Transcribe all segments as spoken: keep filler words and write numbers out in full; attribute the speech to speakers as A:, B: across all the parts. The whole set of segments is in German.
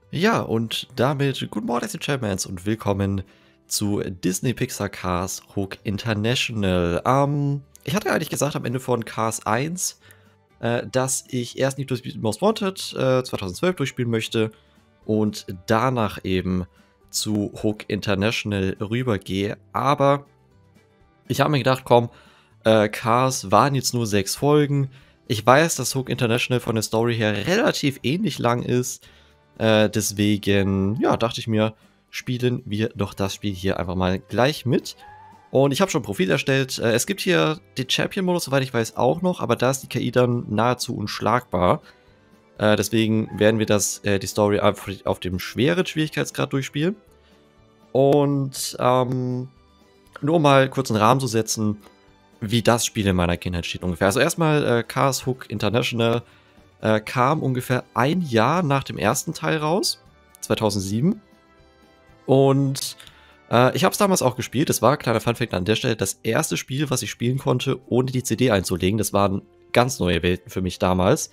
A: Ja, und damit guten Morgen, die Champions, und willkommen zu Disney Pixar Cars Hook International. Ähm, ich hatte eigentlich gesagt am Ende von Cars eins, äh, dass ich erst Need for Speed Most Wanted äh, zweitausendzwölf durchspielen möchte und danach eben zu Hook International rübergehe. Aber ich habe mir gedacht, komm, äh, Cars waren jetzt nur sechs Folgen. Ich weiß, dass Hook International von der Story her relativ ähnlich lang ist. Äh, deswegen, ja, dachte ich mir, spielen wir doch das Spiel hier einfach mal gleich mit. Und ich habe schon ein Profil erstellt. Äh, es gibt hier den Champion-Modus, soweit ich weiß, auch noch, aber da ist die K I dann nahezu unschlagbar. Äh, deswegen werden wir das, äh, die Story einfach auf dem schweren Schwierigkeitsgrad durchspielen. Und ähm, nur um mal kurz einen Rahmen zu setzen, wie das Spiel in meiner Kindheit steht ungefähr. Also erstmal äh, Cars Hook International äh, kam ungefähr ein Jahr nach dem ersten Teil raus, zweitausendsieben. Und äh, ich habe es damals auch gespielt. Das war, kleiner Funfact an der Stelle, das erste Spiel, was ich spielen konnte, ohne die C D einzulegen. Das waren ganz neue Welten für mich damals.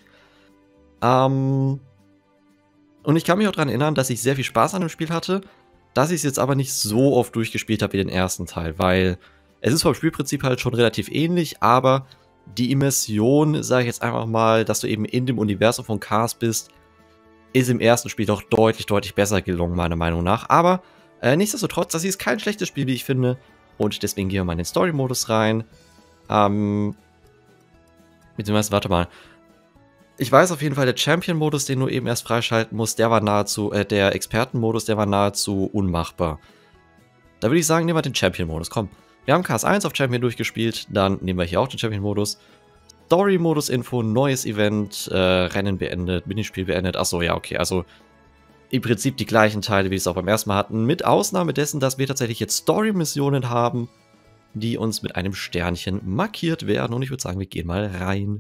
A: Ähm, und ich kann mich auch daran erinnern, dass ich sehr viel Spaß an dem Spiel hatte, dass ich es jetzt aber nicht so oft durchgespielt habe wie den ersten Teil, weil es ist vom Spielprinzip halt schon relativ ähnlich, aber die Immersion, sage ich jetzt einfach mal, dass du eben in dem Universum von Cars bist, ist im ersten Spiel doch deutlich, deutlich besser gelungen, meiner Meinung nach. Aber äh, nichtsdestotrotz, das hier ist kein schlechtes Spiel, wie ich finde. Und deswegen gehen wir mal in den Story-Modus rein. Ähm, beziehungsweise, warte mal. Ich weiß auf jeden Fall, der Champion-Modus, den du eben erst freischalten musst, der war nahezu, äh, der Experten-Modus, der war nahezu unmachbar. Da würde ich sagen, nehmen wir den Champion-Modus. Komm, wir haben Cars eins auf Champion durchgespielt, dann nehmen wir hier auch den Champion-Modus. Story-Modus-Info, neues Event, äh, Rennen beendet, Minispiel beendet. Achso, ja, okay, also im Prinzip die gleichen Teile, wie wir es auch beim ersten Mal hatten, mit Ausnahme dessen, dass wir tatsächlich jetzt Story-Missionen haben, die uns mit einem Sternchen markiert werden. Und ich würde sagen, wir gehen mal rein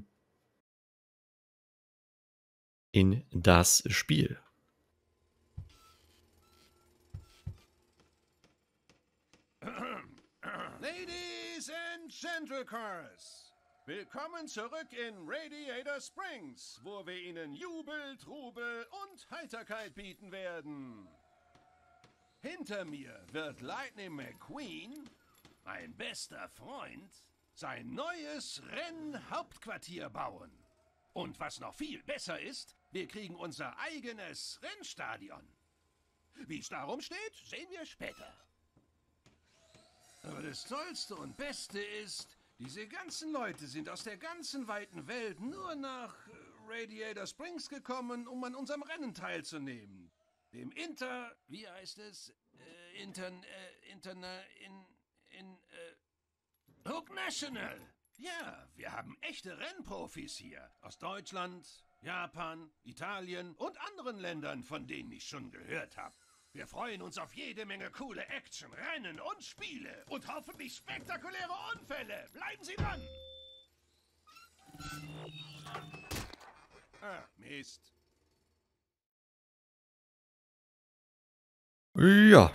A: in das Spiel.
B: Ladies and Gentlecars, willkommen zurück in Radiator Springs, wo wir Ihnen Jubel, Trubel und Heiterkeit bieten werden. Hinter mir wird Lightning McQueen, mein bester Freund, sein neues Rennhauptquartier bauen. Und was noch viel besser ist, wir kriegen unser eigenes Rennstadion. Wie es darum steht, sehen wir später. Aber das Tollste und Beste ist, diese ganzen Leute sind aus der ganzen weiten Welt nur nach Radiator Springs gekommen, um an unserem Rennen teilzunehmen. Dem Inter... wie heißt es? Äh, Intern... Äh, Interna... in... in... Äh, Hook National. Ja, wir haben echte Rennprofis hier. Aus Deutschland, Japan, Italien und anderen Ländern, von denen ich schon gehört habe. Wir freuen uns auf jede Menge coole Action, Rennen und Spiele und hoffentlich spektakuläre Unfälle. Bleiben Sie dran! Ah, Mist.
A: Ja.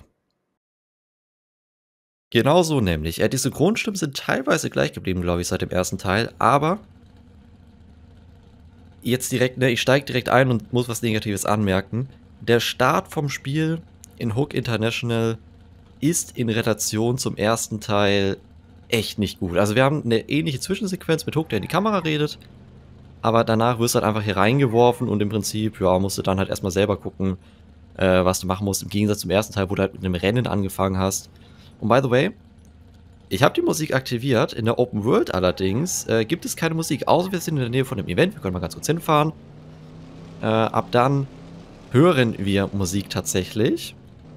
A: Genau so nämlich. Äh, die Synchronstimmen sind teilweise gleich geblieben, glaube ich, seit dem ersten Teil, aber jetzt direkt, ne, ich steige direkt ein und muss was Negatives anmerken. Der Start vom Spiel in Hook International ist in Relation zum ersten Teil echt nicht gut. Also wir haben eine ähnliche Zwischensequenz mit Hook, der in die Kamera redet, aber danach wirst du halt einfach hier reingeworfen und im Prinzip, ja, musst du dann halt erstmal selber gucken, äh, was du machen musst. Im Gegensatz zum ersten Teil, wo du halt mit einem Rennen angefangen hast. Und by the way, ich habe die Musik aktiviert. In der Open World allerdings äh, gibt es keine Musik, außer wir sind in der Nähe von dem Event. Wir können mal ganz kurz hinfahren. Äh, ab dann hören wir Musik tatsächlich.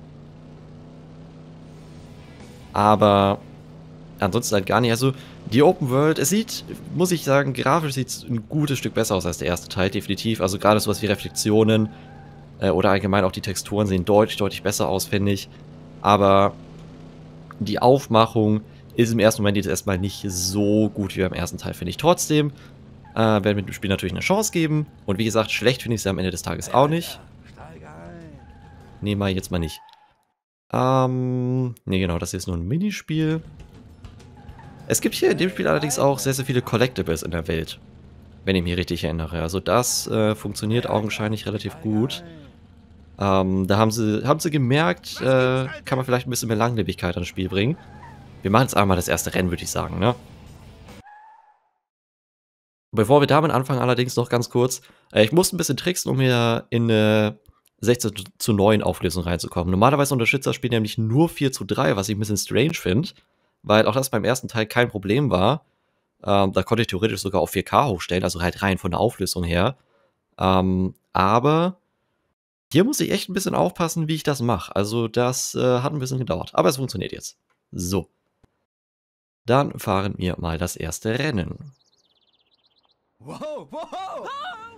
A: Aber ansonsten halt gar nicht. Also die Open World, es sieht, muss ich sagen, grafisch sieht es ein gutes Stück besser aus als der erste Teil, definitiv. Also gerade sowas wie Reflexionen äh, oder allgemein auch die Texturen sehen deutlich, deutlich besser aus, finde ich. Aber die Aufmachung ist im ersten Moment jetzt erstmal nicht so gut wie beim ersten Teil, finde ich. Trotzdem äh, werden wir dem Spiel natürlich eine Chance geben. Und wie gesagt, schlecht finde ich es am Ende des Tages auch nicht. Nehmen wir jetzt mal nicht. Ähm, ne, genau, das hier ist nur ein Minispiel. Es gibt hier in dem Spiel allerdings auch sehr, sehr viele Collectibles in der Welt. Wenn ich mich richtig erinnere. Also das äh, funktioniert augenscheinlich relativ gut. Ähm, da haben sie, haben sie gemerkt, äh, kann man vielleicht ein bisschen mehr Langlebigkeit ans Spiel bringen. Wir machen jetzt einmal das erste Rennen, würde ich sagen, ne? Bevor wir damit anfangen, allerdings noch ganz kurz. Äh, ich musste ein bisschen tricksen, um hier in eine sechzehn zu neun Auflösung reinzukommen. Normalerweise unterstützt das Spiel nämlich nur vier zu drei, was ich ein bisschen strange finde, weil auch das beim ersten Teil kein Problem war. Ähm, da konnte ich theoretisch sogar auf vier K hochstellen, also halt rein von der Auflösung her. Ähm, aber hier muss ich echt ein bisschen aufpassen, wie ich das mache. Also das äh, hat ein bisschen gedauert, aber es funktioniert jetzt. So. Dann fahren wir mal das erste Rennen.
C: Wow, wow!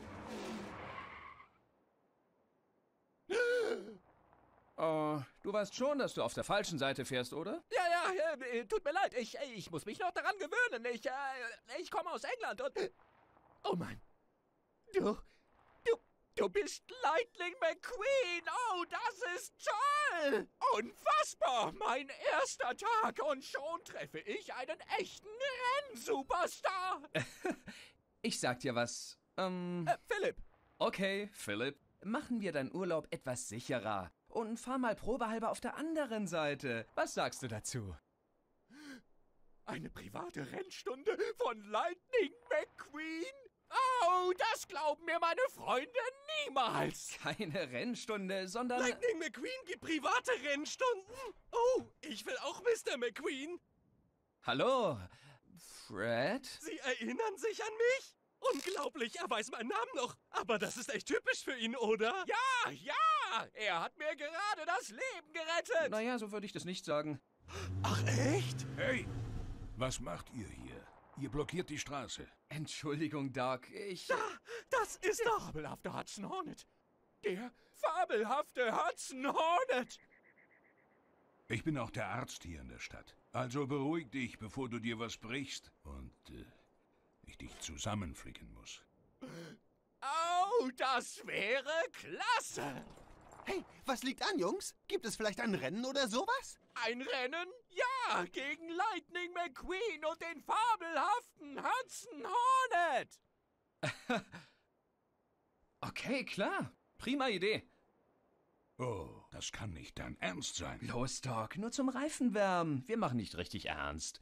C: Oh, du weißt schon, dass du auf der falschen Seite fährst, oder?
D: Ja, ja, äh, tut mir leid. Ich, ich muss mich noch daran gewöhnen. Ich, äh, ich komme aus England und... Oh Mann. Du, du, du bist Lightning McQueen. Oh, das ist toll. Unfassbar. Mein erster Tag und schon treffe ich einen echten Rennsuperstar.
C: Ich sag dir was. Ähm,
D: Äh, Philipp.
C: okay, Philipp. Machen wir deinen Urlaub etwas sicherer. Und fahr mal probehalber auf der anderen Seite. Was sagst du dazu?
D: Eine private Rennstunde von Lightning McQueen? Oh, das glauben mir meine Freunde niemals.
C: Keine Rennstunde, sondern...
D: Lightning McQueen gibt private Rennstunden? Oh, ich will auch Mister McQueen.
C: Hallo, Fred?
D: Sie erinnern sich an mich? Unglaublich, er weiß meinen Namen noch. Aber das ist echt typisch für ihn, oder? Ja, ja, er hat mir gerade das Leben gerettet.
C: Naja, so würde ich das nicht sagen.
D: Ach, echt?
B: Hey, was macht ihr hier? Ihr blockiert die Straße.
C: Entschuldigung, Doc, ich...
D: Da, das ist der fabelhafte Hudson Hornet. Der fabelhafte Hudson Hornet.
B: Ich bin auch der Arzt hier in der Stadt. Also beruhig dich, bevor du dir was brichst und äh, ich dich zusammenflicken muss.
D: Oh, das wäre klasse.
E: Hey, was liegt an, Jungs? Gibt es vielleicht ein Rennen oder sowas?
D: Ein Rennen? Ja, gegen Lightning McQueen und den fabelhaften Hudson Hornet.
C: Okay, klar. Prima Idee.
B: Oh, das kann nicht dein Ernst sein.
C: Los, Doc, nur zum Reifenwärmen. Wir machen nicht richtig ernst.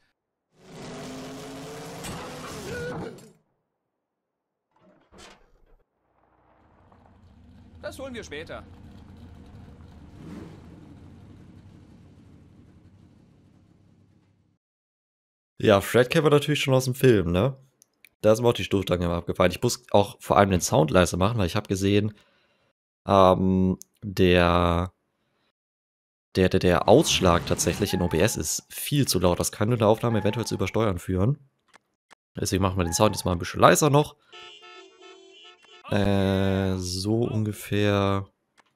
C: Das holen wir später.
A: Ja, Fred kennen wir natürlich schon aus dem Film, ne? Da ist mir auch die Stoßstange immer abgefallen. Ich muss auch vor allem den Sound leiser machen, weil ich habe gesehen, ähm, der, der, der, der Ausschlag tatsächlich in O B S ist viel zu laut. Das kann in der Aufnahme eventuell zu Übersteuern führen. Deswegen machen wir den Sound jetzt mal ein bisschen leiser noch. Äh, so ungefähr.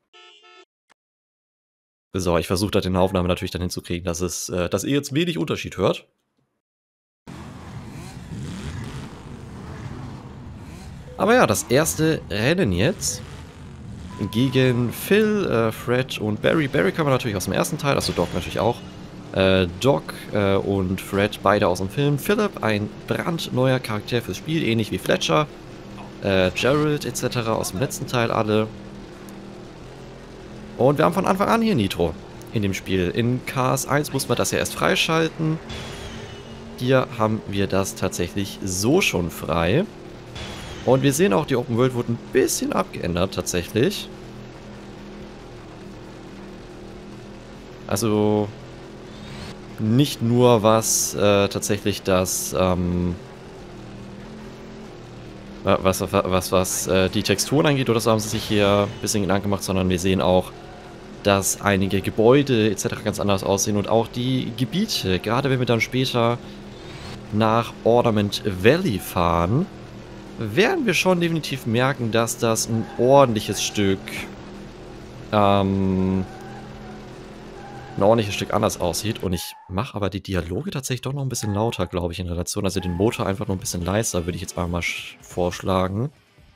A: So, ich versuche da in der Aufnahme natürlich dann hinzukriegen, dass es, äh, dass ihr jetzt wenig Unterschied hört. Aber ja, das erste Rennen jetzt gegen Phil, äh, Fred und Barry. Barry kann man natürlich aus dem ersten Teil, also Doc natürlich auch. Äh, Doc äh, und Fred beide aus dem Film. Philip, ein brandneuer Charakter fürs Spiel, ähnlich wie Fletcher. Äh, Gerald et cetera aus dem letzten Teil alle. Und wir haben von Anfang an hier Nitro in dem Spiel. In Cars eins mussten wir das ja erst freischalten. Hier haben wir das tatsächlich so schon frei. Und wir sehen auch, die Open World wurde ein bisschen abgeändert tatsächlich. Also nicht nur was äh, tatsächlich das ähm, was, was, was äh, die Texturen angeht, oder so haben sie sich hier ein bisschen Gedanken gemacht, sondern wir sehen auch, dass einige Gebäude et cetera ganz anders aussehen und auch die Gebiete, gerade wenn wir dann später nach Ornament Valley fahren, werden wir schon definitiv merken, dass das ein ordentliches Stück ähm, ein ordentliches Stück anders aussieht. Und ich mache aber die Dialoge tatsächlich doch noch ein bisschen lauter, glaube ich, in Relation. Also den Motor einfach noch ein bisschen leiser, würde ich jetzt einmal vorschlagen.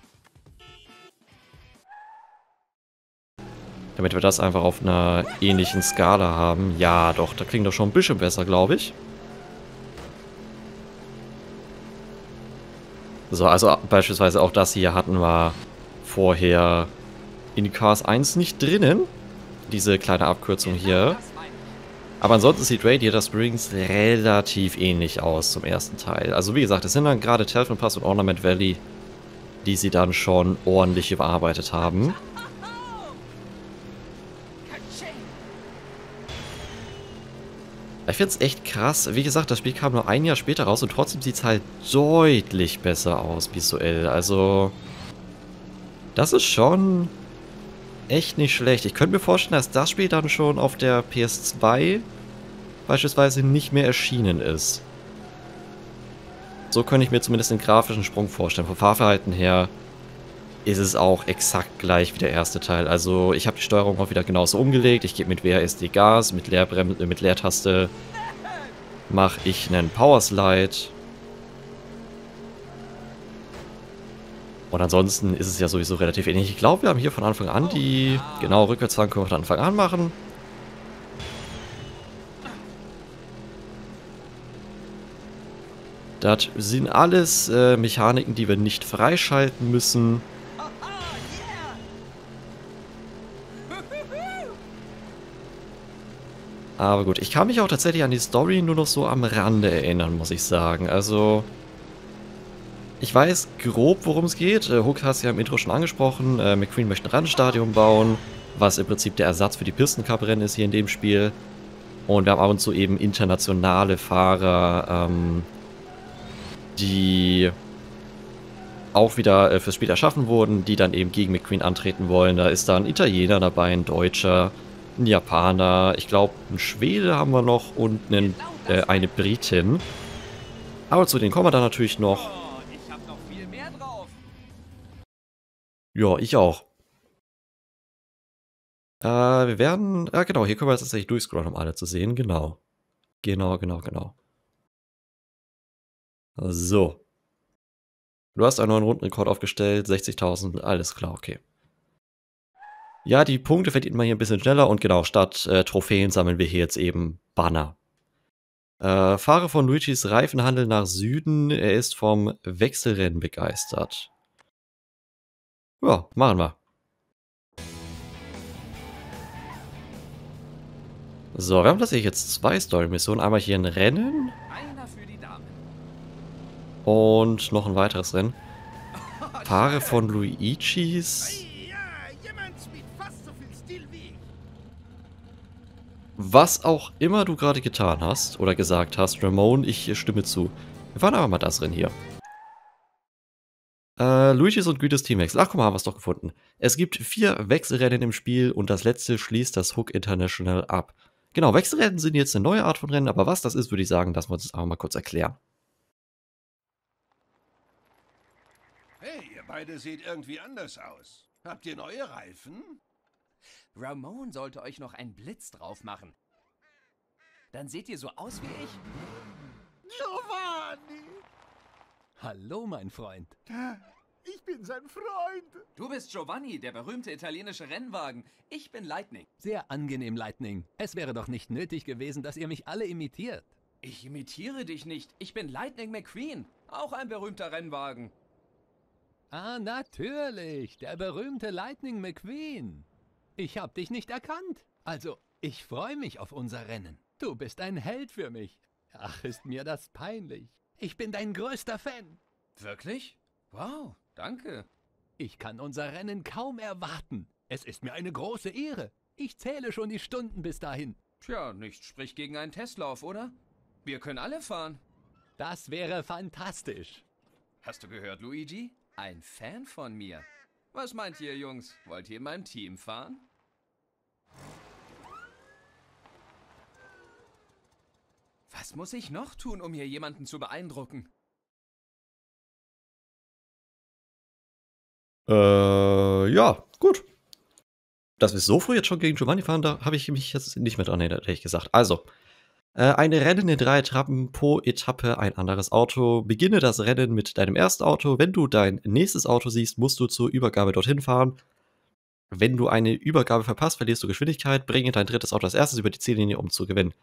A: Damit wir das einfach auf einer ähnlichen Skala haben. Ja, doch, da klingt doch schon ein bisschen besser, glaube ich. So, also beispielsweise auch das hier hatten wir vorher in Cars eins nicht drinnen. Diese kleine Abkürzung hier. Aber ansonsten sieht Radiator Springs relativ ähnlich aus zum ersten Teil. Also wie gesagt, es sind dann gerade Telfin Pass und Ornament Valley, die sie dann schon ordentlich überarbeitet haben. Ich finde es echt krass. Wie gesagt, das Spiel kam nur ein Jahr später raus und trotzdem sieht es halt deutlich besser aus visuell. Also, das ist schon echt nicht schlecht. Ich könnte mir vorstellen, dass das Spiel dann schon auf der P S zwei beispielsweise nicht mehr erschienen ist. So könnte ich mir zumindest den grafischen Sprung vorstellen. Vom Fahrverhalten her ist es auch exakt gleich wie der erste Teil. Also ich habe die Steuerung auch wieder genauso umgelegt. Ich gebe mit W A S D Gas, mit, Leerbrem mit Leertaste mache ich einen Powerslide. Und ansonsten ist es ja sowieso relativ ähnlich. Ich glaube, wir haben hier von Anfang an die... Genau, Rückwärtsfahren können wir von Anfang an machen. Das sind alles äh, Mechaniken, die wir nicht freischalten müssen. Aber gut, ich kann mich auch tatsächlich an die Story nur noch so am Rande erinnern, muss ich sagen. Also, ich weiß grob, worum es geht. Äh, Hook hat es ja im Intro schon angesprochen. Äh, McQueen möchte ein Randstadion bauen, was im Prinzip der Ersatz für die Pistencup-Rennen ist hier in dem Spiel. Und wir haben ab und zu eben internationale Fahrer, ähm, die auch wieder äh, fürs Spiel erschaffen wurden, die dann eben gegen McQueen antreten wollen. Da ist da ein Italiener dabei, ein Deutscher, ein Japaner, ich glaube, ein Schwede haben wir noch und einen, äh, eine Britin. Aber zu denen kommen wir dann natürlich noch.
C: Oh, ich hab noch viel mehr drauf.
A: Ja, ich auch. Äh, wir werden, ja genau, hier können wir jetzt tatsächlich durchscrollen, um alle zu sehen, genau. Genau, genau, genau. So. Du hast einen neuen Rundenrekord aufgestellt, sechzigtausend, alles klar, okay. Ja, die Punkte verdient man hier ein bisschen schneller und genau, statt äh, Trophäen sammeln wir hier jetzt eben Banner. Äh, Fahrer von Luigis Reifenhandel nach Süden, er ist vom Wechselrennen begeistert. Ja, machen wir. So, wir haben tatsächlich jetzt zwei Story-Missionen. Einmal hier ein Rennen.
C: Einer für die Damen.
A: Und noch ein weiteres Rennen. Fahrer von Luigis. Was auch immer du gerade getan hast oder gesagt hast, Ramon, ich stimme zu. Wir fahren aber mal das Rennen hier. Äh, Luigis und Gütes Teamwechsel. Ach, guck mal, haben wir es doch gefunden. Es gibt vier Wechselrennen im Spiel und das letzte schließt das Hook International ab. Genau, Wechselrennen sind jetzt eine neue Art von Rennen, aber was das ist, würde ich sagen, lassen wir uns das einfach mal kurz erklären.
B: Hey, ihr beide seht irgendwie anders aus. Habt ihr neue Reifen?
C: Ramon sollte euch noch einen Blitz drauf machen. Dann seht ihr so aus wie ich.
E: Giovanni!
D: Hallo, mein Freund.
E: Ich bin sein Freund.
C: Du bist Giovanni, der berühmte italienische Rennwagen. Ich bin Lightning.
D: Sehr angenehm, Lightning. Es wäre doch nicht nötig gewesen, dass ihr mich alle imitiert.
C: Ich imitiere dich nicht. Ich bin Lightning McQueen. Auch ein berühmter Rennwagen.
D: Ah, natürlich. Der berühmte Lightning McQueen. Ich hab dich nicht erkannt. Also, ich freue mich auf unser Rennen. Du bist ein Held für mich. Ach, ist mir das peinlich. Ich bin dein größter Fan.
C: Wirklich? Wow, danke.
D: Ich kann unser Rennen kaum erwarten. Es ist mir eine große Ehre. Ich zähle schon die Stunden bis dahin.
C: Tja, nichts spricht gegen einen Testlauf, oder? Wir können alle fahren.
D: Das wäre fantastisch.
C: Hast du gehört, Luigi? Ein Fan von mir. Was meint ihr, Jungs? Wollt ihr in meinem Team fahren? Was muss ich noch tun, um hier jemanden zu beeindrucken?
A: Äh, ja, gut. Dass wir so früh jetzt schon gegen Giovanni fahren, da habe ich mich jetzt nicht mehr dran erinnert, ehrlich gesagt. Also, äh, eine Rennen in drei Etappen, pro Etappe ein anderes Auto. Beginne das Rennen mit deinem ersten Auto. Wenn du dein nächstes Auto siehst, musst du zur Übergabe dorthin fahren. Wenn du eine Übergabe verpasst, verlierst du Geschwindigkeit. Bringe dein drittes Auto als erstes über die Ziellinie, um zu gewinnen.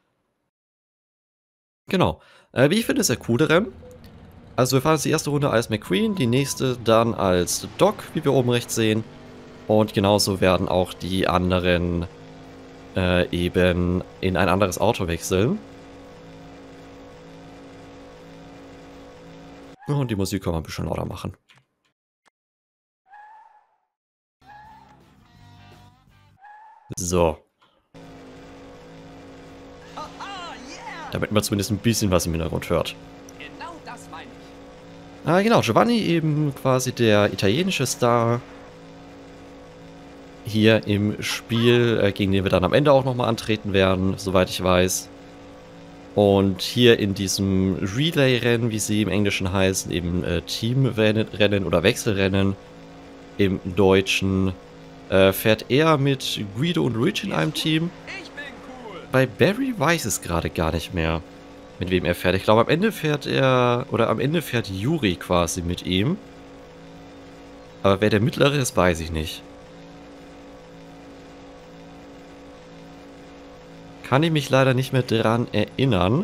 A: Genau. Äh, wie ich finde, ist der coole Rennen. Also wir fahren jetzt die erste Runde als McQueen, die nächste dann als Doc, wie wir oben rechts sehen. Und genauso werden auch die anderen äh, eben in ein anderes Auto wechseln. Und die Musik kann man ein bisschen lauter machen. So. Damit man zumindest ein bisschen was im Hintergrund hört.
C: Genau das meine ich.
A: Ah, genau, Giovanni eben quasi der italienische Star hier im Spiel, äh, gegen den wir dann am Ende auch nochmal antreten werden, soweit ich weiß. Und hier in diesem Relay-Rennen, wie sie im Englischen heißen, eben äh, Teamrennen oder Wechselrennen im Deutschen, äh, fährt er mit Guido und Luigi in einem Team.
C: Ich bin cool.
A: Bei Barry weiß es gerade gar nicht mehr, mit wem er fährt. Ich glaube, am Ende fährt er, oder am Ende fährt Yuri quasi mit ihm. Aber wer der Mittlere ist, weiß ich nicht. Kann ich mich leider nicht mehr dran erinnern.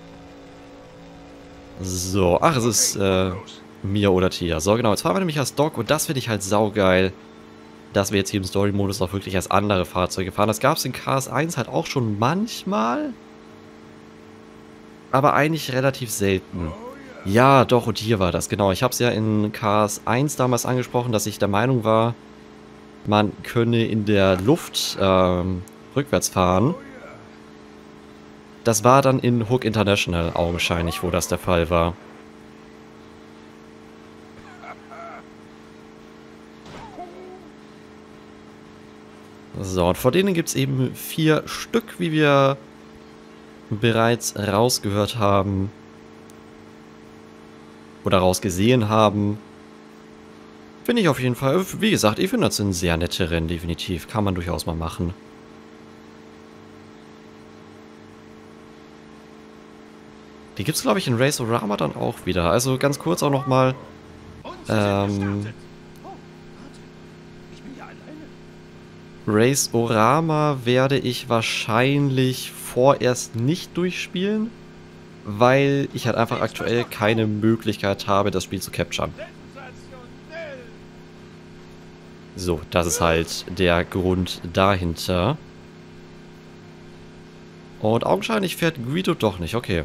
A: So, ach, es ist äh, Mia oder Tia. So, genau, jetzt fahren wir nämlich als Doc und das finde ich halt saugeil, dass wir jetzt hier im Story-Modus auch wirklich als andere Fahrzeuge fahren. Das gab es in Cars eins halt auch schon manchmal, aber eigentlich relativ selten. Ja, doch, und hier war das, genau. Ich habe es ja in Cars eins damals angesprochen, dass ich der Meinung war, man könne in der Luft ähm, rückwärts fahren. Das war dann in Hook International augenscheinlich, wo das der Fall war. So, und vor denen gibt es eben vier Stück, wie wir bereits rausgehört haben. Oder rausgesehen haben. Finde ich auf jeden Fall. Wie gesagt, ich finde, das sind sehr nette Rennen, definitiv. Kann man durchaus mal machen. Die gibt es, glaube ich, in Race-O-Rama dann auch wieder. Also ganz kurz auch nochmal. Ähm, Race-O-Rama werde ich wahrscheinlich vorerst nicht durchspielen, weil ich halt einfach aktuell keine Möglichkeit habe, das Spiel zu capturen. So, das ist halt der Grund dahinter. Und augenscheinlich fährt Guido doch nicht, okay.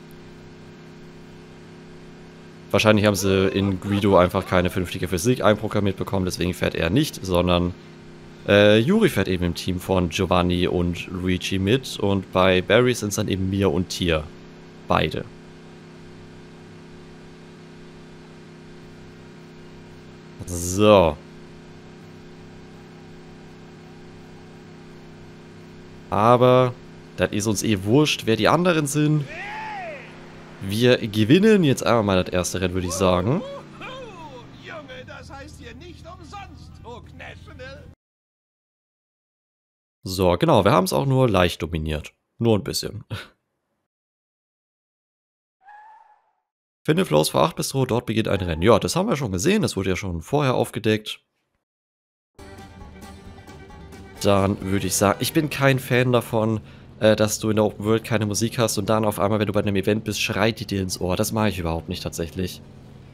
A: Wahrscheinlich haben sie in Guido einfach keine vernünftige Physik einprogrammiert bekommen, deswegen fährt er nicht, sondern äh, Yuri fährt eben im Team von Giovanni und Luigi mit und bei Barry sind es dann eben Mia und Tia. Beide. So. Aber das ist uns eh wurscht, wer die anderen sind. Wir gewinnen jetzt einmal mal das erste Rennen, würde ich sagen.
B: Junge, das heißt hier nicht umsonst, Hook National.
A: So, genau, wir haben es auch nur leicht dominiert. Nur ein bisschen. Finde Flows vor acht Bistro, dort beginnt ein Rennen. Ja, das haben wir schon gesehen, das wurde ja schon vorher aufgedeckt. Dann würde ich sagen, ich bin kein Fan davon, dass du in der Open World keine Musik hast und dann auf einmal, wenn du bei einem Event bist, schreit die dir ins Ohr. Das mache ich überhaupt nicht tatsächlich.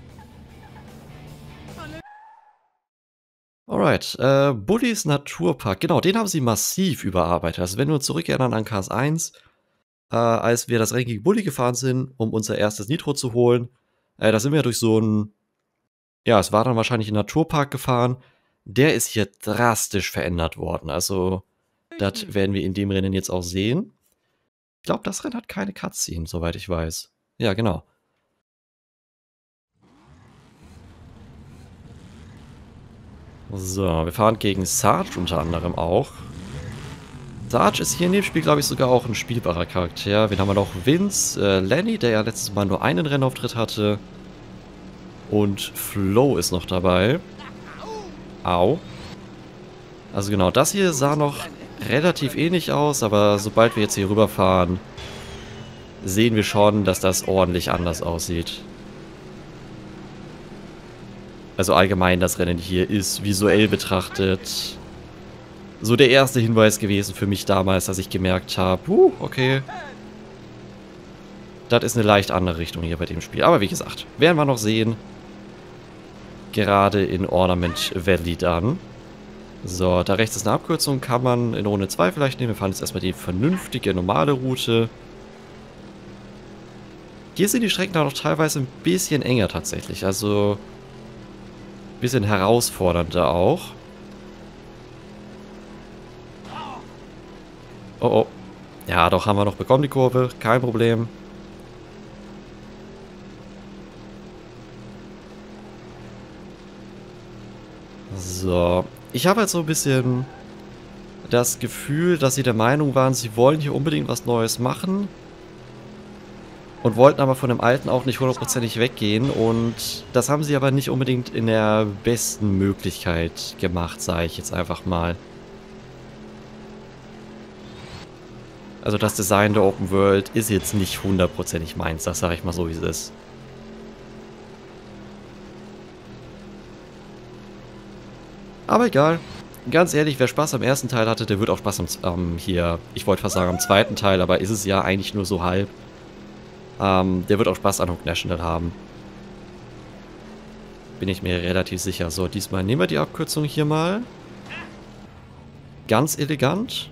A: Alright, äh, Bullys Naturpark. Genau, den haben sie massiv überarbeitet. Also wenn wir uns zurückerinnern an Cars eins, äh, als wir das Rennen gegen Bully gefahren sind, um unser erstes Nitro zu holen, äh, da sind wir durch so ein, ja, es war dann wahrscheinlich ein Naturpark gefahren. Der ist hier drastisch verändert worden. Also das werden wir in dem Rennen jetzt auch sehen. Ich glaube, das Rennen hat keine Cutscene, soweit ich weiß. Ja, genau. So, wir fahren gegen Sarge unter anderem auch. Sarge ist hier in dem Spiel, glaube ich, sogar auch ein spielbarer Charakter. Wen haben wir noch? Vince, äh, Lenny, der ja letztes Mal nur einen Rennauftritt hatte. Und Flo ist noch dabei. Au. Also genau, das hier sah noch relativ ähnlich aus, aber sobald wir jetzt hier rüberfahren, sehen wir schon, dass das ordentlich anders aussieht. Also allgemein, das Rennen hier ist visuell betrachtet so der erste Hinweis gewesen für mich damals, dass ich gemerkt habe, uh, okay, das ist eine leicht andere Richtung hier bei dem Spiel. Aber wie gesagt, werden wir noch sehen, gerade in Ornament Valley dann. So, da rechts ist eine Abkürzung, kann man in Runde zwei vielleicht nehmen. Wir fahren jetzt erstmal die vernünftige, normale Route. Hier sind die Strecken auch noch teilweise ein bisschen enger tatsächlich, also ein bisschen herausfordernder auch. Oh oh. Ja, doch, haben wir noch bekommen, die Kurve. Kein Problem. So. Ich habe halt so ein bisschen das Gefühl, dass sie der Meinung waren, sie wollen hier unbedingt was Neues machen. Und wollten aber von dem Alten auch nicht hundertprozentig weggehen. Und das haben sie aber nicht unbedingt in der besten Möglichkeit gemacht, sage ich jetzt einfach mal. Also das Design der Open World ist jetzt nicht hundertprozentig meins, das sage ich mal so, wie es ist. Aber egal. Ganz ehrlich, wer Spaß am ersten Teil hatte, der wird auch Spaß am, ähm, hier, ich wollte fast sagen am zweiten Teil, aber ist es ja eigentlich nur so halb. Ähm, der wird auch Spaß an Hook National haben. Bin ich mir relativ sicher. So, diesmal nehmen wir die Abkürzung hier mal. Ganz elegant.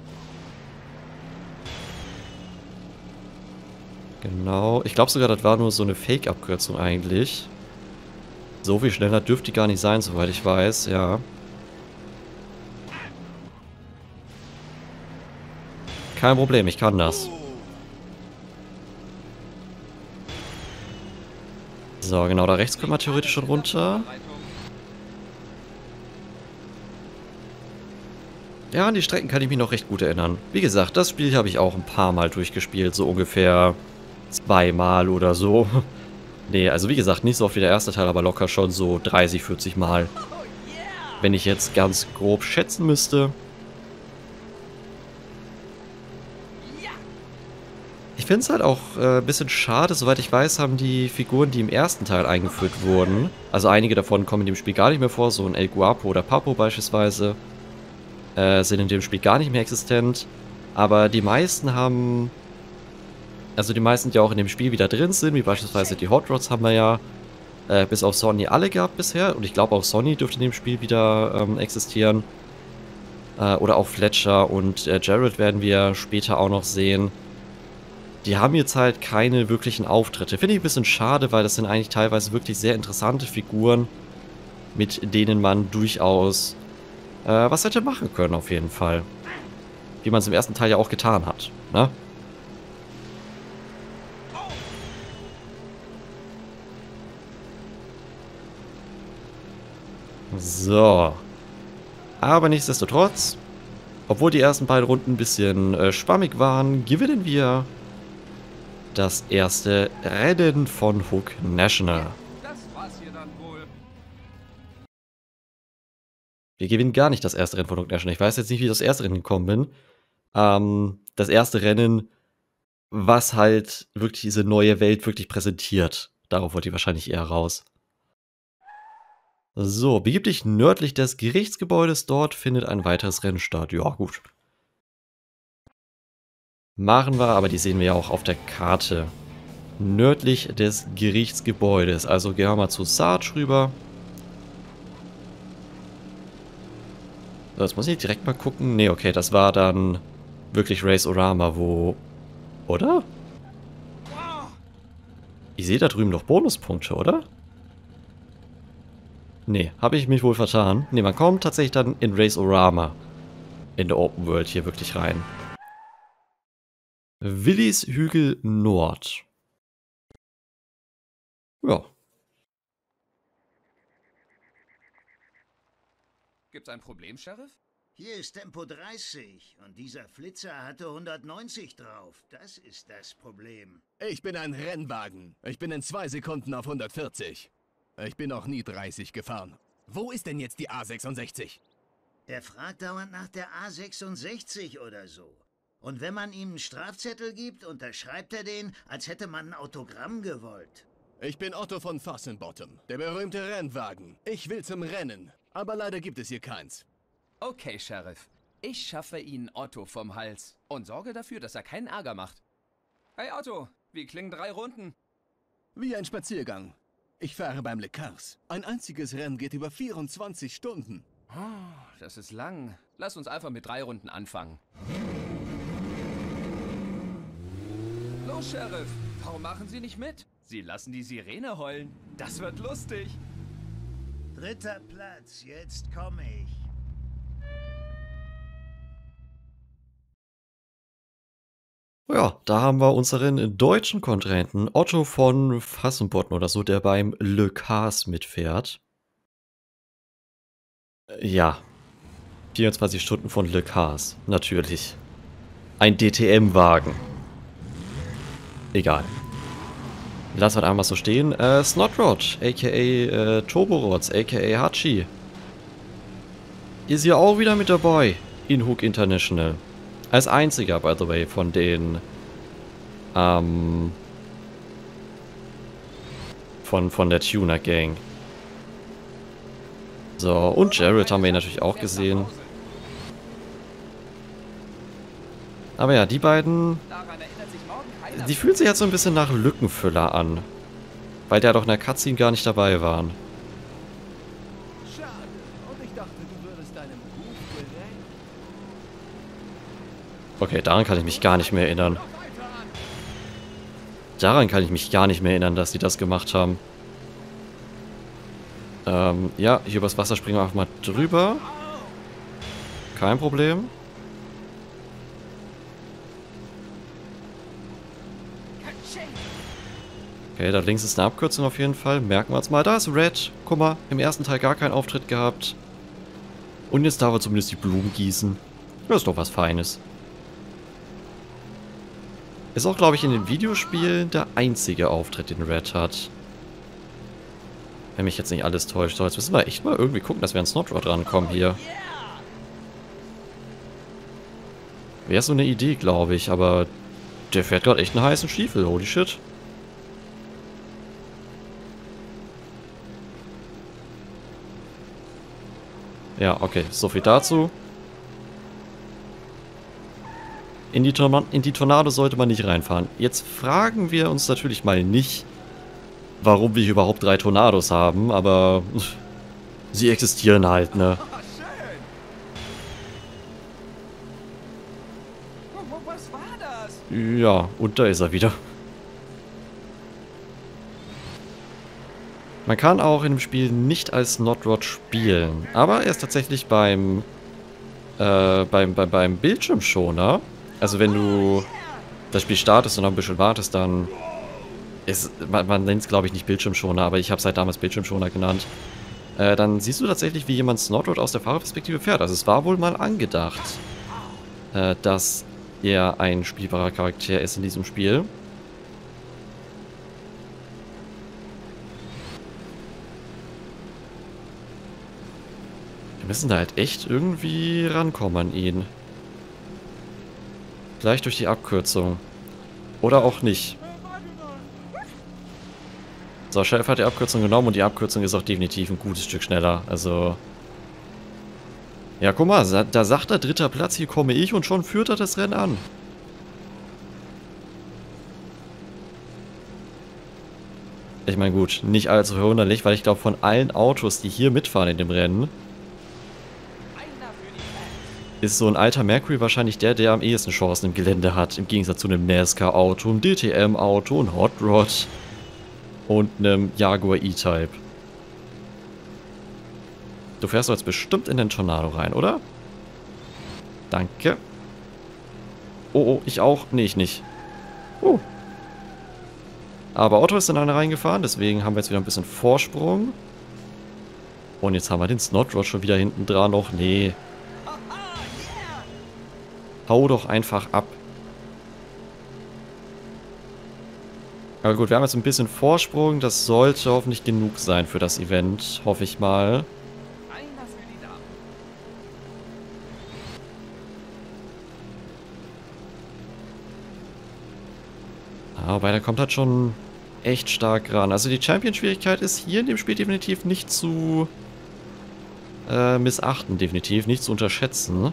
A: Genau. Ich glaube sogar, das war nur so eine Fake-Abkürzung eigentlich. So viel schneller dürfte die gar nicht sein, soweit ich weiß, ja. Kein Problem, ich kann das. So, genau, da rechts können wir theoretisch schon runter. Ja, an die Strecken kann ich mich noch recht gut erinnern. Wie gesagt, das Spiel habe ich auch ein paar Mal durchgespielt, so ungefähr zweimal oder so. Nee, also wie gesagt, nicht so oft wie der erste Teil, aber locker schon so dreißig, vierzig Mal. Wenn ich jetzt ganz grob schätzen müsste. Ich finde es halt auch äh, ein bisschen schade, soweit ich weiß, haben die Figuren, die im ersten Teil eingeführt wurden, also einige davon kommen in dem Spiel gar nicht mehr vor, so ein El Guapo oder Papo beispielsweise, äh, sind in dem Spiel gar nicht mehr existent, aber die meisten haben, also die meisten, die auch in dem Spiel wieder drin sind, wie beispielsweise die Hot Rods haben wir ja, äh, bis auf Sonny alle gehabt bisher, und ich glaube auch Sonny dürfte in dem Spiel wieder ähm, existieren, äh, oder auch Fletcher und äh, Jared werden wir später auch noch sehen. Die haben jetzt halt keine wirklichen Auftritte. Finde ich ein bisschen schade, weil das sind eigentlich teilweise wirklich sehr interessante Figuren, mit denen man durchaus äh, was hätte machen können auf jeden Fall. Wie man es im ersten Teil ja auch getan hat, ne? So. Aber nichtsdestotrotz, obwohl die ersten beiden Runden ein bisschen äh, schwammig waren, gewinnen wir das erste Rennen von Hook National.
C: Das war's hier dann wohl.
A: Wir gewinnen gar nicht das erste Rennen von Hook National. Ich weiß jetzt nicht, wie ich das erste Rennen gekommen bin. Ähm, das erste Rennen, was halt wirklich diese neue Welt wirklich präsentiert. Darauf wollt ihr wahrscheinlich eher raus. So, begib dich nördlich des Gerichtsgebäudes. Dort findet ein weiteres Rennen statt. Ja, gut. Machen wir, aber die sehen wir ja auch auf der Karte. Nördlich des Gerichtsgebäudes. Also gehen wir mal zu Sarge rüber. So, jetzt muss ich direkt mal gucken. Ne, okay, das war dann wirklich Race-O-Rama, wo... Oder? Ich sehe da drüben doch Bonuspunkte, oder? Ne, habe ich mich wohl vertan. Ne, man kommt tatsächlich dann in Race-O-Rama in der Open World hier wirklich rein. Willis Hügel Nord. Ja.
C: Gibt's ein Problem, Sheriff?
F: Hier ist Tempo dreißig und dieser Flitzer hatte hundertneunzig drauf. Das ist das Problem.
G: Ich bin ein Rennwagen. Ich bin in zwei Sekunden auf hundertvierzig. Ich bin noch nie dreißig gefahren. Wo ist denn jetzt die A sechsundsechzig?
F: Er fragt dauernd nach der A sechsundsechzig oder so. Und wenn man ihm einen Strafzettel gibt, unterschreibt er den, als hätte man ein Autogramm gewollt.
G: Ich bin Otto von Fossenbottom, der berühmte Rennwagen. Ich will zum Rennen, aber leider gibt es hier keins.
C: Okay, Sheriff. Ich schaffe Ihnen Otto vom Hals und sorge dafür, dass er keinen Ärger macht. Hey Otto, wie klingen drei Runden?
G: Wie ein Spaziergang. Ich fahre beim Le Cars. Ein einziges Rennen geht über vierundzwanzig Stunden.
C: Oh, das ist lang. Lass uns einfach mit drei Runden anfangen. Los, Sheriff. Warum machen Sie nicht mit? Sie lassen die Sirene heulen. Das wird lustig.
F: Dritter Platz, jetzt komme ich.
A: Ja, da haben wir unseren deutschen Kontrahenten Otto von Fassenbotten oder so, der beim Le Cars mitfährt. Ja, vierundzwanzig Stunden von Le Cars, natürlich. Ein D T M-Wagen. Egal. Lassen wir da einmal so stehen. Äh, Snotrod, aka äh, Turborods, aka Hachi. Ist hier auch wieder mit dabei in Hook International. Als einziger, by the way, von den ähm, von, von der Tuner Gang. So, und Jared haben wir natürlich auch gesehen. Aber ja, die beiden, die fühlen sich jetzt so ein bisschen nach Lückenfüller an. Weil der doch in der Cutscene gar nicht dabei waren.
G: Schade. Und ich dachte, du würdest deinem Ruf gerecht.
A: Okay, daran kann ich mich gar nicht mehr erinnern. Daran kann ich mich gar nicht mehr erinnern, dass die das gemacht haben. Ähm, ja, hier übers Wasser springen wir einfach mal drüber. Kein Problem. Okay, da links ist eine Abkürzung auf jeden Fall. Merken wir uns mal. Da ist Red. Guck mal, im ersten Teil gar keinen Auftritt gehabt. Und jetzt darf er zumindest die Blumen gießen. Das ist doch was Feines. Ist auch, glaube ich, in den Videospielen der einzige Auftritt, den Red hat. Wenn mich jetzt nicht alles täuscht. So, jetzt müssen wir echt mal irgendwie gucken, dass wir an Snotrod rankommen hier. Wäre so eine Idee, glaube ich, aber der fährt gerade echt einen heißen Stiefel. Holy shit. Ja, okay, so viel dazu. In die, Torna in die Tornado sollte man nicht reinfahren. Jetzt fragen wir uns natürlich mal nicht, warum wir hier überhaupt drei Tornados haben, aber sie existieren halt, ne?
C: Was war das?
A: Ja, und da ist er wieder. Man kann auch in dem Spiel nicht als Snotrod spielen, aber er ist tatsächlich beim, äh, beim, beim, beim Bildschirmschoner. Also wenn du das Spiel startest und noch ein bisschen wartest, dann ist, man, man nennt es glaube ich nicht Bildschirmschoner, aber ich habe es halt damals Bildschirmschoner genannt. Äh, dann siehst du tatsächlich, wie jemand Snotrod aus der Fahrerperspektive fährt. Also es war wohl mal angedacht, äh, dass er ein spielbarer Charakter ist in diesem Spiel. Wir müssen da halt echt irgendwie rankommen an ihn. Gleich durch die Abkürzung. Oder auch nicht. So, Sheriff hat die Abkürzung genommen und die Abkürzung ist auch definitiv ein gutes Stück schneller. Also... Ja, guck mal, da sagt er dritter Platz, hier komme ich und schon führt er das Rennen an. Ich meine gut, nicht allzu verwunderlich, weil ich glaube von allen Autos, die hier mitfahren in dem Rennen, ist so ein alter Mercury wahrscheinlich der, der am ehesten Chancen im Gelände hat. Im Gegensatz zu einem NASCAR-Auto, einem D T M-Auto, einem Hot Rod und einem Jaguar E-Type. Du fährst doch jetzt bestimmt in den Tornado rein, oder? Danke. Oh, oh, ich auch? Nee, ich nicht. Oh. Aber Otto ist in eine reingefahren, deswegen haben wir jetzt wieder ein bisschen Vorsprung. Und jetzt haben wir den Snotrod schon wieder hinten dran noch. Nee. Hau doch einfach ab. Aber gut, wir haben jetzt ein bisschen Vorsprung. Das sollte hoffentlich genug sein für das Event. Hoffe ich mal. Aber der kommt halt schon echt stark ran. Also die Champion-Schwierigkeit ist hier in dem Spiel definitiv nicht zu äh, missachten. Definitiv nicht zu unterschätzen.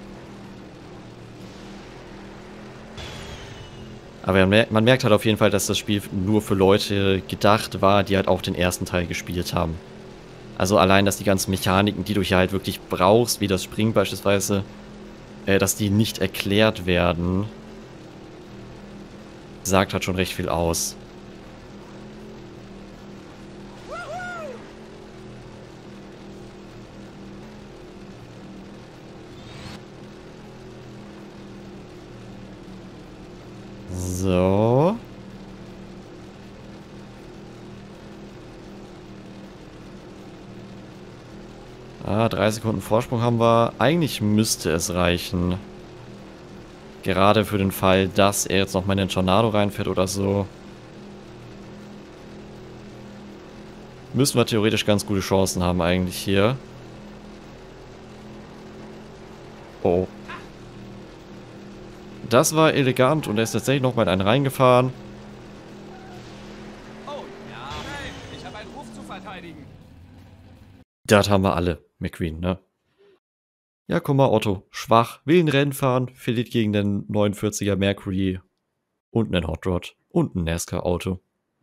A: Aber man merkt, man merkt halt auf jeden Fall, dass das Spiel nur für Leute gedacht war, die halt auch den ersten Teil gespielt haben. Also allein, dass die ganzen Mechaniken, die du hier halt wirklich brauchst, wie das Springen beispielsweise, äh, dass die nicht erklärt werden, sagt halt schon recht viel aus. So. Ah, drei Sekunden Vorsprung haben wir. Eigentlich müsste es reichen. Gerade für den Fall, dass er jetzt noch mal in den Tornado reinfährt oder so. Müssen wir theoretisch ganz gute Chancen haben eigentlich hier. Oh. Das war elegant und er ist tatsächlich noch mal in einen reingefahren.
C: Oh, ja, hey, ich habe einen Ruf zu verteidigen.
A: Das haben wir alle, McQueen, ne? Ja, guck mal, Otto. Schwach, will ein Rennen fahren, verliert gegen den neunundvierziger Mercury und einen Hot Rod und ein NASCAR-Auto.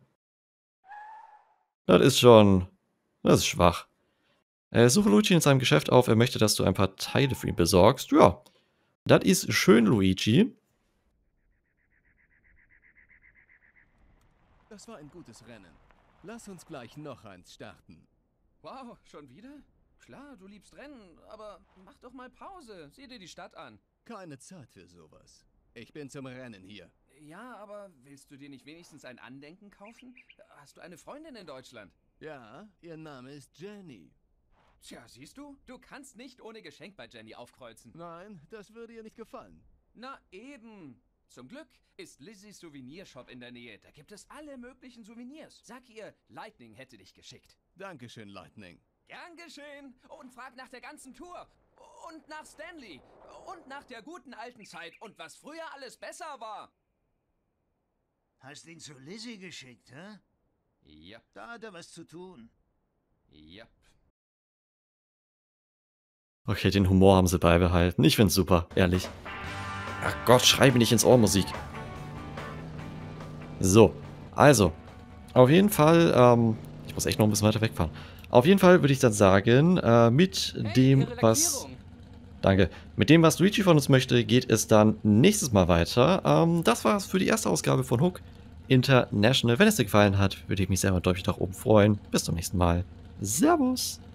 A: Das ist schon... Das ist schwach. Äh, suche Luigi in seinem Geschäft auf. Er möchte, dass du ein paar Teile für ihn besorgst. Ja, das ist schön, Luigi.
G: Das war ein gutes Rennen. Lass uns gleich noch eins starten.
C: Wow, schon wieder? Klar, du liebst Rennen, aber mach doch mal Pause. Sieh dir die Stadt an.
G: Keine Zeit für sowas. Ich bin zum Rennen hier.
C: Ja, aber willst du dir nicht wenigstens ein Andenken kaufen? Hast du eine Freundin in Deutschland?
G: Ja, ihr Name ist Jenny.
C: Tja, siehst du? Du kannst nicht ohne Geschenk bei Jenny aufkreuzen.
G: Nein, das würde ihr nicht gefallen.
C: Na eben. Zum Glück ist Lizzys Souvenirshop in der Nähe. Da gibt es alle möglichen Souvenirs. Sag ihr, Lightning hätte dich geschickt.
G: Dankeschön, Lightning.
C: Gern geschehen. Und frag nach der ganzen Tour. Und nach Stanley. Und nach der guten alten Zeit. Und was früher alles besser war.
F: Hast ihn zu Lizzie geschickt, hä?
C: Ja.
F: Da hat er was zu tun.
C: Ja.
A: Okay, den Humor haben sie beibehalten. Ich find's super, ehrlich. Ach Gott, schrei mir nicht ins Ohr, Musik. So, also. Auf jeden Fall, ähm, ich muss echt noch ein bisschen weiter wegfahren. Auf jeden Fall würde ich dann sagen, äh, mit
C: Hey,
A: dem,
C: ihre
A: was...
C: Lackierung.
A: Danke. Mit dem, was Luigi von uns möchte, geht es dann nächstes Mal weiter. Ähm, das war's für die erste Ausgabe von Hook International. Wenn es dir gefallen hat, würde ich mich sehr über einen Daumen nach oben freuen. Bis zum nächsten Mal. Servus!